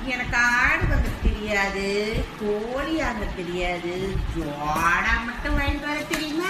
எனக்கு ஆடு வாங்க தெரியாது, கோழி வாங்க தெரியாது, ஜோடா மட்டும் வாங்கிட்டு வர தெரியுமா?